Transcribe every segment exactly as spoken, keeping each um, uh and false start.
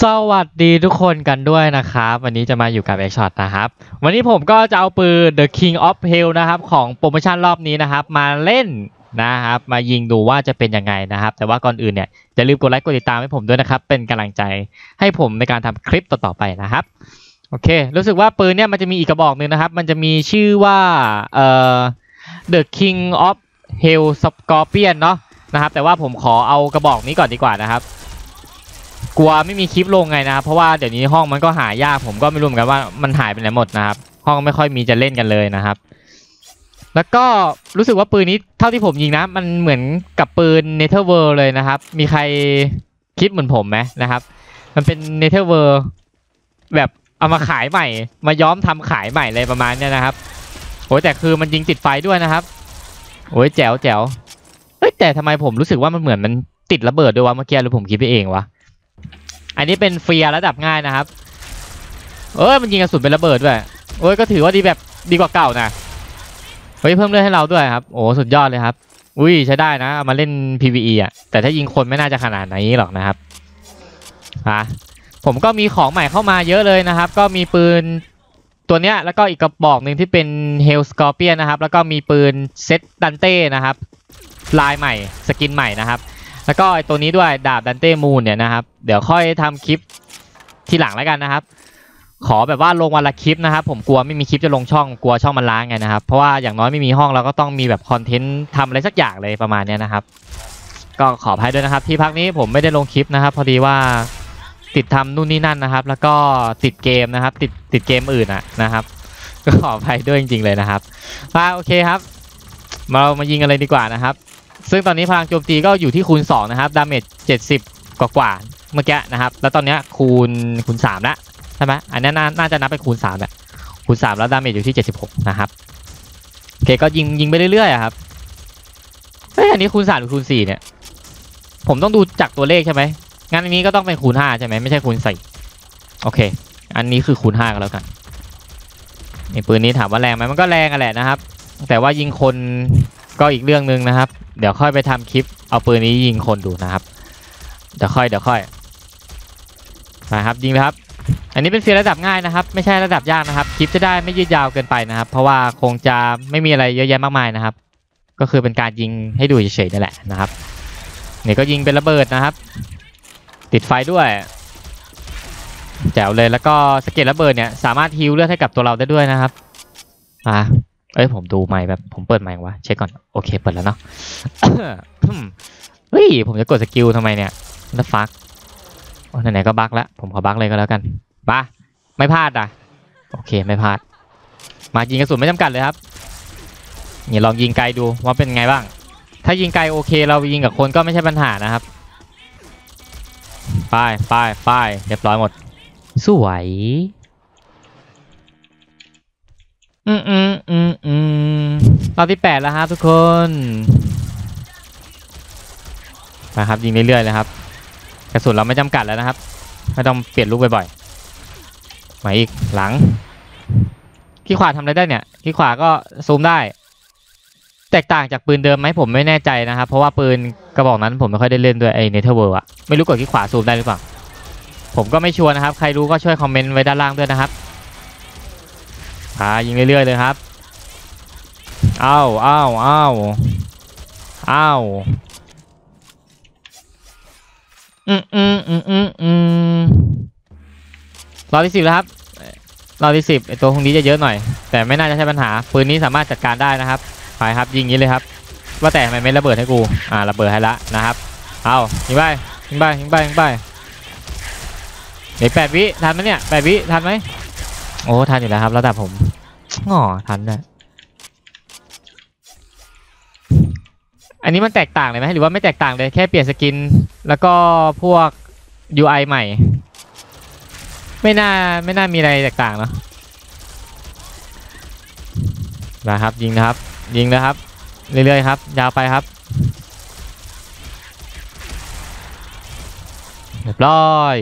สวัสดีทุกคนกันด้วยนะครับวันนี้จะมาอยู่กับแอคช็อตนะครับวันนี้ผมก็จะเอาปืน The King of Hell นะครับของโปรโมชั่นรอบนี้นะครับมาเล่นนะครับมายิงดูว่าจะเป็นยังไงนะครับแต่ว่าก่อนอื่นเนี่ยอย่าลืมกดไลค์กดติดตามให้ผมด้วยนะครับเป็นกำลังใจให้ผมในการทำคลิปต่อๆไปนะครับโอเครู้สึกว่าปืนเนี่ยมันจะมีอีกกระบอกหนึ่งนะครับมันจะมีชื่อว่าเอ่อ The King of Hell Scorpion เนาะนะครับแต่ว่าผมขอเอากระบอกนี้ก่อนดีกว่านะครับกลัวไม่มีคลิปลงไงนะครับเพราะว่าเดี๋ยวนี้ห้องมันก็หายากผมก็ไม่รู้เหมือนกันว่ามันหายไปไหนหมดนะครับห้องไม่ค่อยมีจะเล่นกันเลยนะครับแล้วก็รู้สึกว่าปืนนี้เท่าที่ผมยิงนะมันเหมือนกับปืน Netherworld เลยนะครับมีใครคิดเหมือนผมไหมนะครับมันเป็น Netherworld แบบเอามาขายใหม่มาย้อมทำขายใหม่เลยประมาณนี้นะครับโอ้ยแต่คือมันยิงติดไฟด้วยนะครับโอ้ยแจ๋วแจ๋วเอ้ยแต่ทำไมผมรู้สึกว่ามันเหมือนมันติดระเบิดด้วยวะเมื่อกี้หรือผมคิดไปเองวะอันนี้เป็นเฟียร์ระดับง่ายนะครับเอ้ยมันยิงกระสุนเป็นระเบิดด้วยโอ้ยก็ถือว่าดีแบบดีกว่าเก่านะเฮ้ยเพิ่มเลือดให้เราด้วยครับโอ้สุดยอดเลยครับอุ้ยใช้ได้นะเอามาเล่น พี วี อี อ่ะแต่ถ้ายิงคนไม่น่าจะขนาดนี้หรอกนะครับอ่ะผมก็มีของใหม่เข้ามาเยอะเลยนะครับก็มีปืนตัวเนี้ยแล้วก็อีกกระบอกหนึ่งที่เป็น Hell Scorpion นะครับแล้วก็มีปืนเซตดันเต้นะครับลายใหม่สกินใหม่นะครับแล้วก็ไอตัวนี้ด้วยดาบดันเต้มูนเนี่ยนะครับเดี๋ยวค่อยทำคลิปทีหลังแล้วกันนะครับขอแบบว่าลงวันละคลิปนะครับผมกลัวไม่มีคลิปจะลงช่องกลัวช่องมันล้างไงนะครับเพราะว่าอย่างน้อยไม่มีห้องเราก็ต้องมีแบบคอนเทนต์ทำอะไรสักอย่างเลยประมาณนี้นะครับก็ขออภัยด้วยนะครับที่พักนี้ผมไม่ได้ลงคลิปนะครับพอดีว่าติดทำนู่นนี่นั่นนะครับแล้วก็ติดเกมนะครับติดติดเกมอื่นอ่ะนะครับก็ขออภัยด้วยจริงๆเลยนะครับมาโอเคครับมาเรามายิงกันเลยดีกว่านะครับซึ่งตอนนี้พลังโจมตีก็อยู่ที่คูณสองนะครับดาเมจเจ็ดสิบกว่าๆเมื่อกี้นะครับแล้วตอนนี้คูณคูณสามแล้วใช่ไหมอันนี้น่าจะนับเป็นคูณสามแหละคูณสามแล้วดาเมจอยู่ที่เจ็ดสิบหกนะครับโอเคก็ยิงยิงไปเรื่อยๆครับเฮ้ยอันนี้คูณสามหรือคูณสี่เนี่ยผมต้องดูจากตัวเลขใช่ไหมงั้นอันนี้ก็ต้องเป็นคูณห้าใช่ไหมไม่ใช่คูณสี่โอเคอันนี้คือคูณห้ากันแล้วกันในปืนนี้ถามว่าแรงไหมมันก็แรงกันแหละนะครับแต่ว่ายิงคนก็อีกเรื่องนึงนะครับเดี๋ยวค่อยไปทำคลิปเอาปืนนี้ยิงคนดูนะครับเดี๋ยวค่อยเดี๋ยวค่อยนะครับยิงเลยครับอันนี้เป็นเฟียร์ระดับง่ายนะครับไม่ใช่ระดับยากนะครับคลิปจะได้ไม่ยืดยาวเกินไปนะครับเพราะว่าคงจะไม่มีอะไรเยอะแยะมากมายนะครับก็คือเป็นการยิงให้ดูเฉยๆนั่นแหละนะครับนี่ก็ยิงเป็นระเบิดนะครับติดไฟด้วยแจ๋วเลยแล้วก็สเก็ตระเบิดเนี่ยสามารถฮีลเลือดให้กับตัวเราได้ด้วยนะครับอ่าเอ้ยผมดูไมค์แบบผมเปิดไมค์วะเช็คก่อนโอเคเปิดแล้วเนาะ เฮ้ยผมจะกดสกิลทำไมเนี่ยแล้วฟักไหนๆก็บั๊กแล้วผมขอบั๊กเลยก็แล้วกันมาไม่พลาดอ่ะโอเคไม่พลาดมายิงกระสุนไม่จำกัดเลยครับนี่ลองยิงไกลดูว่าเป็นไงบ้างถ้ายิงไกลโอเคเรายิงกับคนก็ไม่ใช่ปัญหานะครับไปไปไปเรียบร้อยหมดสวยอืมอืมอืมอืมรอบที่แปดแล้วครับทุกคนนะครับยิงเรื่อยๆเลยครับกระสุนเราไม่จำกัดแล้วนะครับไม่ต้องเปลี่ยนลูกบ่อยๆมาอีกหลังที่ขวาทำอะไรได้เนี่ยที่ขวาก็ซูมได้แตกต่างจากปืนเดิมไหมผมไม่แน่ใจนะครับเพราะว่าปืนกระบอกนั้นผมไม่ค่อยได้เล่นด้วยไอ้ Netherworld อะไม่รู้กดที่ขวาซูมได้หรือเปล่าผมก็ไม่ชัวร์นะครับใครรู้ก็ช่วยคอมเมนต์ไว้ด้านล่างด้วยนะครับอ่ายิงเรื่อยๆเลยครับอ้าวอ้าวอ้าวอ้าวอืมอืมอืมอืมอืมรอบที่สิบแล้วครับรอบที่สิบไอตัวพวกนี้จะเยอะหน่อยแต่ไม่น่าจะใช่ปัญหาปืนนี้สามารถจัดการได้นะครับไปครับยิงนี้เลยครับว่าแต่ทำไมไม่ระเบิดให้กูอ่าระเบิดให้ละนะครับเอายิงไปยิงไปยิงไปยิงไปเดี๋ยวแปดวิทันไหมเนี่ยแปดวิทันไหมโอ้ทันอยู่แล้วครับระดับผมอ๋อทันได้อันนี้มันแตกต่างเลยไหมหรือว่าไม่แตกต่างเลยแค่เปลี่ยนสกินแล้วก็พวก ยู ไอ ใหม่ไม่น่าไม่น่ามีอะไรแตกต่างเนาะนะครับยิงนะครับยิงนะครับเรื่อยๆครับยาวไปครับเรียบร้อย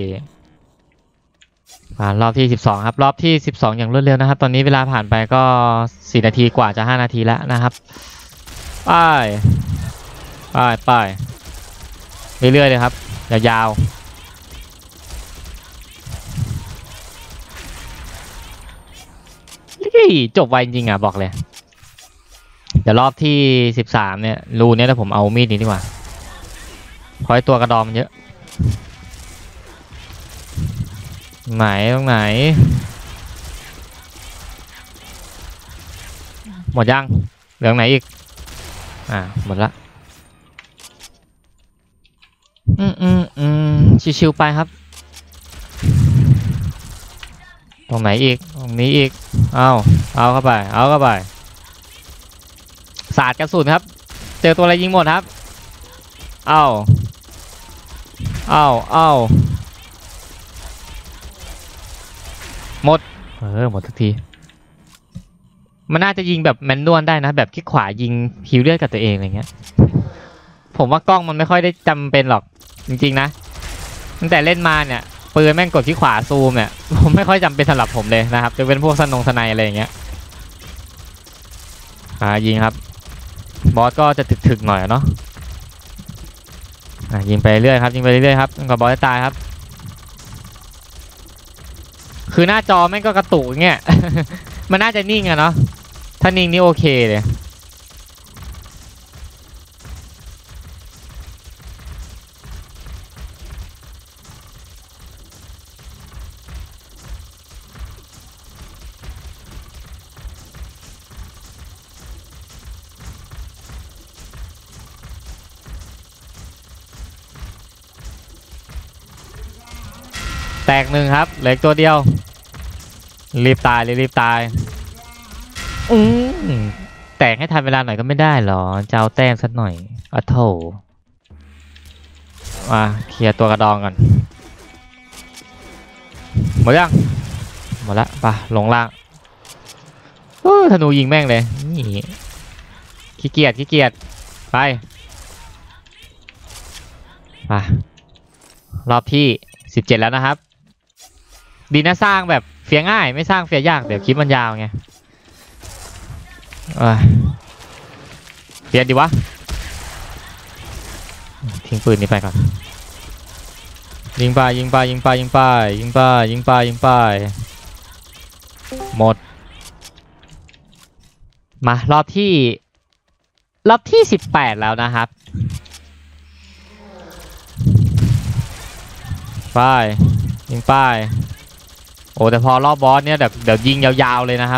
ผ่านรอบที่สิบสองครับรอบที่สิบสองอย่างรวดเร็วนะครับตอนนี้เวลาผ่านไปก็สี่นาทีกว่าจะห้านาทีแล้วนะครับไปไปไปเรื่อยๆเลยครับยาวๆยจบไวจริงอ่ะบอกเลยเดี๋ยวรอบที่สิบสามเนี่ยรูเนี้ยถ้าผมเอามีดนี้ดีกว่าเพราะไอตัวกระดองมันเยอะไหนตรงไหนหมดยังเหลืองไหนอีกอ่าหมดละอืมอืมอืมชิวๆไปครับตรงไหนอีกตรงนี้อีกเอาเอาเข้าไปเอาเข้าไปสาดกระสุนครับเจอตัวอะไรยิงหมดครับเอาเอาเอาหมดเออหมดทุกทีมันน่าจะยิงแบบแมนนวลได้นะแบบคลิกขวายิงฮิวเลือดกับตัวเองอะไรเงี้ยผมว่ากล้องมันไม่ค่อยได้จำเป็นหรอกจริงๆนะตั้งแต่เล่นมาเนี่ยปืนแม่งกดคลิกขวาซูมเนี่ยผมไม่ค่อยจำเป็นสำหรับผมเลยนะครับจะเป็นพวกสนงสไนอะไรอย่างเงี้ยอ่ายิงครับบอสก็จะถึกๆหน่อยเนาะอ่ายิงไปเรื่อยครับยิงไปเรื่อยครับจนกว่าบอสจะตายครับคือหน้าจอแม่งก็กระตุกอย่างเงี้ย มันน่าจะนิ่งอะเนาะถ้านิ่งนี่โอเคเลยแตกหนึ่งครับเหลือตัวเดียวรีบตายเลยรีบตายอืมแตกให้ทันเวลาหน่อยก็ไม่ได้หรอจะเอาแต้มสักหน่อยอ่ะโถมาเคลียร์ตัวกระดองก่อนหมดยังหมดละไปลงล่างโอ้ธนูยิงแม่งเลยนี่ขี้เกียจขี้เกียจไปไปรอบที่สิบเจ็ดแล้วนะครับดีนะสร้างแบบเฟียง่ายไม่สร้างเฟียยากเดี๋ยวคลิปมันยาวไงเปลี่ยนดีวะทิ้งปืนนี้ไปก่อนยิงไปยิงไปยิงไปยิงไปยิงไปยิงไปยิงไปหมดมารอบที่รอบที่สิบแปดแล้วนะครับไปยิงไปโอ้แต่พอรอบบอสเนี่ยเดี๋ยวเดี๋ยวยิงยาวๆเลยนะครับ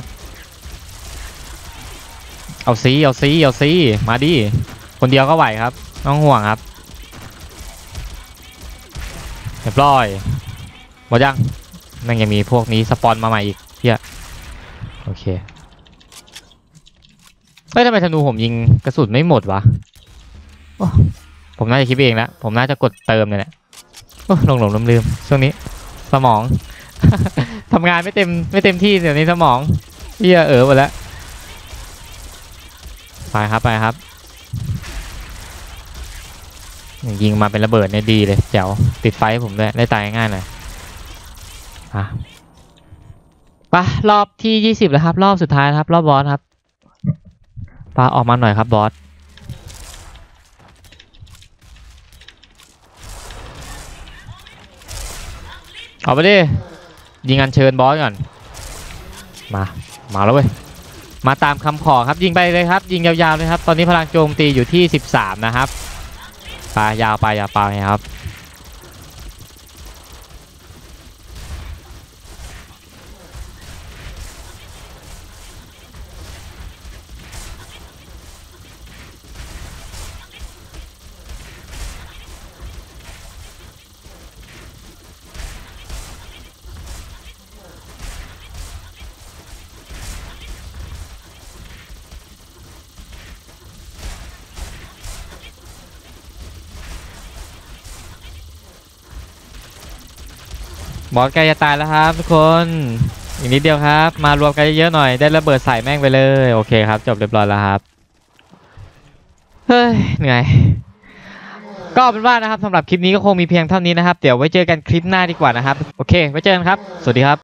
เอาซีเอาซีเอาซีมาดิคนเดียวก็ไหวครับน้องห่วงครับเรียบร้อยหมดยังนั่นยังมีพวกนี้สปอนมาใหม่อีกเฮียโอเคเฮ้ยทำไมธนูผมยิงกระสุนไม่หมดวะผมน่าจะคิดเองแล้วผมน่าจะกดเติมเลยแหละหลงหลงลืมลืมช่วงนี้สมอง ทำงานไม่เต็มไม่เต็มที่เดี๋ยวนี้สมองเฮียเออหมดแล้วไปครับไปครับยิงมาเป็นระเบิดเนี่ยดีเลยเจ๋วติดไฟผมด้วยได้ตายง่ายหน่อยอ่ะไปรอบที่ยี่สิบแล้วครับรอบสุดท้ายครับรอบบอสครับปาออกมาหน่อยครับบอสเอาไปดิยิงอันเชิญบอสก่อนมามาแล้วเว้ยมาตามคำขอครับยิงไปเลยครับยิงยาวๆเลยครับตอนนี้พลังโจมตีอยู่ที่สิบสามนะครับไปยาวไปยาวไปครับบอสใกล้จะตายแล้วครับทุกคนอีกนิดเดียวครับมารวมกันเยอะๆหน่อยได้ระเบิดใส่แม่งไปเลยโอเคครับจบเรียบร้อยแล้วครับเฮ้ยเหนื่อยก็เป็นว่านะครับสำหรับคลิปนี้ก็คงมีเพียงเท่านี้นะครับเดี๋ยวไว้เจอกันคลิปหน้าดีกว่านะครับโอเคไว้เจอกันครับสวัสดีครับ